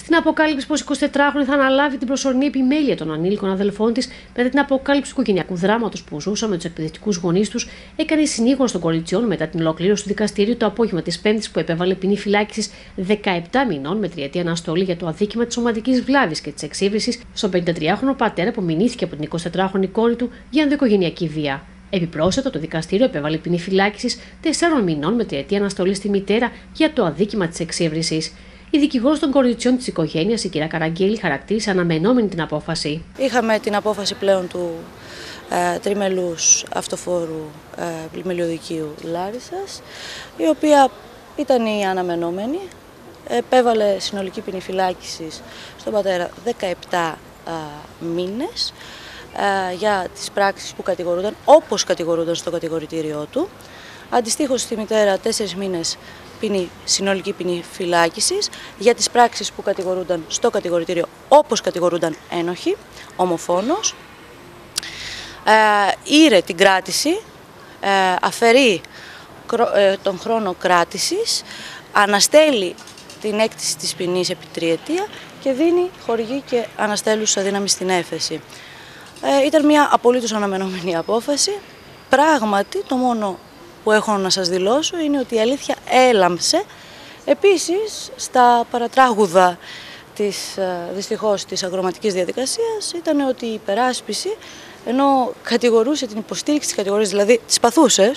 Στην αποκάλυψη πως η 24χρονη θα αναλάβει την προσωρινή επιμέλεια των ανήλικων αδελφών της μετά την αποκάλυψη του οικογενειακού δράματος που ζούσαν με τους εκπαιδευτικούς γονείς τους, έκανε η συνήγορος των κοριτσιών μετά την ολοκλήρωση του δικαστηρίου το απόγευμα της Πέμπτης που επέβαλε ποινή φυλάκισης 17 μηνών με τριετή αναστολή για το αδίκημα της σωματικής βλάβης και της εξύβρισης στον 53χρονο πατέρα που μηνύθηκε από την 24χρονη κόρη του για ενδοοικογενειακή βία. Επιπρόσθετα, το δικαστήριο επέβαλε ποινή φυλάκισης 4 μηνών με τριετή αναστολή στη μητέρα για το αδίκημα της εξύβρισης. Η δικηγόρος των κοριτσιών της οικογένειας, η κυρία Καραγγέλη, χαρακτήρισε αναμενόμενη την απόφαση. Είχαμε την απόφαση πλέον του τριμελούς αυτοφόρου πλημελιωδικείου Λάρισσας, η οποία ήταν η αναμενόμενη. Επέβαλε συνολική ποινή φυλάκισης στον πατέρα 17 μήνες για τις πράξεις που κατηγορούνταν, όπως κατηγορούνταν στο κατηγορητήριό του. Αντιστοίχως στη μητέρα 4 μήνες συνολική ποινή φυλάκισης για τις πράξεις που κατηγορούνταν στο κατηγορητήριο, όπως κατηγορούνταν ένοχοι, ομοφόνος. Ήρε την κράτηση, αφαιρεί τον χρόνο κράτησης, αναστέλει την έκτηση της ποινής επί τριετία και χορηγεί και αναστέλους αδύναμη στην έφεση. Ήταν μια απολύτως αναμενόμενη απόφαση. Πράγματι, το μόνο που έχω να σας δηλώσω είναι ότι η αλήθεια έλαμψε. Επίσης, στα παρατράγουδα δυστυχώς της αγροματικής διαδικασίας ήταν ότι η υπεράσπιση, ενώ κατηγορούσε την υποστήριξη της κατηγορίας, δηλαδή τις παθούσες,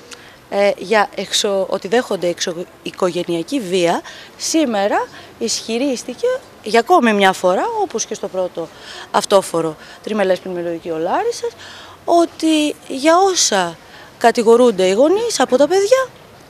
ότι δέχονται εξωοικογενειακή βία, σήμερα ισχυρίστηκε για ακόμη μια φορά, όπως και στο πρώτο αυτόφορο τριμελές πλημελιωδικείο Λάρισσας, ότι για όσα κατηγορούνται οι γονείς από τα παιδιά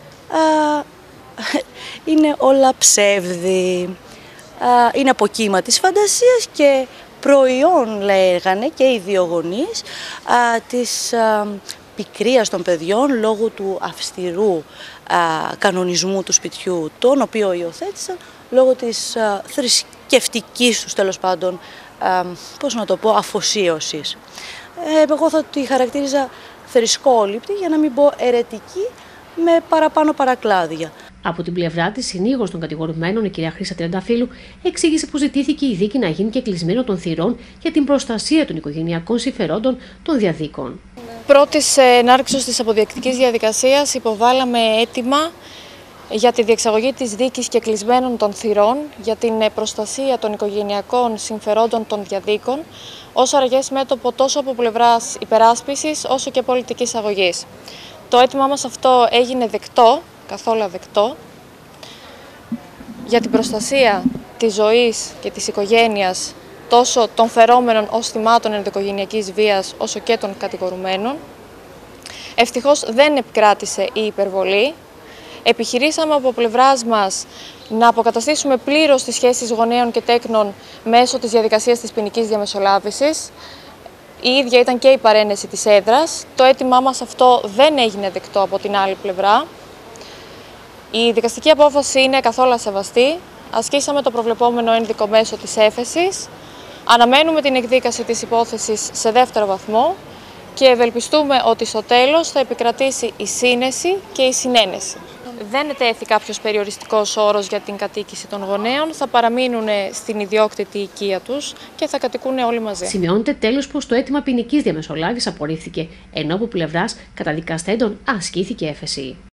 είναι όλα ψεύδι, είναι αποκύμα της φαντασίας και προϊόν, λέγανε και οι δύο γονείς, της πικρίας των παιδιών λόγω του αυστηρού κανονισμού του σπιτιού, τον οποίο υιοθέτησαν λόγω της θρησκευτικής τους, τέλος πάντων, πώς να το πω, αφοσίωσης. Εγώ θα τη χαρακτήριζα θρησκόληπτη, για να μην πω αιρετική, με παραπάνω παρακλάδια. Από την πλευρά της, συνήγορος των κατηγορουμένων, η κυρία Χρύσα Τριανταφύλου, εξήγησε πως ζητήθηκε η δίκη να γίνει και κλεισμένο των θυρών για την προστασία των οικογενειακών συμφερόντων των διαδίκων. Πρώτης ενάρξεως της αποδεικτικής διαδικασίας υποβάλαμε αίτημα για τη διεξαγωγή της δίκης και κλεισμένων των θυρών για την προστασία των οικογενειακών συμφερόντων των διαδίκων ως αργές μέτωπο τόσο από πλευράς υπεράσπισης όσο και πολιτικής αγωγής. Το αίτημά μας αυτό έγινε δεκτό, καθόλου δεκτό, για την προστασία της ζωής και της οικογένειας τόσο των φερόμενων ως θυμάτων ενδοοικογενειακής βίας όσο και των κατηγορουμένων. Ευτυχώς δεν επικράτησε η υπερβολή. Επιχειρήσαμε από πλευράς μας να αποκαταστήσουμε πλήρως τις σχέσεις γονέων και τέκνων μέσω της διαδικασίας της ποινικής διαμεσολάβησης. Η ίδια ήταν και η παρένεση της έδρας. Το αίτημά μας αυτό δεν έγινε δεκτό από την άλλη πλευρά. Η δικαστική απόφαση είναι καθόλου σεβαστή. Ασκήσαμε το προβλεπόμενο ένδικο μέσω της έφεσης. Αναμένουμε την εκδίκαση της υπόθεσης σε δεύτερο βαθμό και ευελπιστούμε ότι στο τέλος θα επικρατήσει η σύνεση και η συνένεση. Δεν ετέθη κάποιος περιοριστικός όρος για την κατοίκηση των γονέων, θα παραμείνουν στην ιδιόκτητη οικία τους και θα κατοικούν όλοι μαζί. Σημειώνεται τέλος πως το αίτημα ποινικής διαμεσολάβησης απορρίφθηκε, ενώ από πλευράς καταδικαστέντων ασκήθηκε έφεση.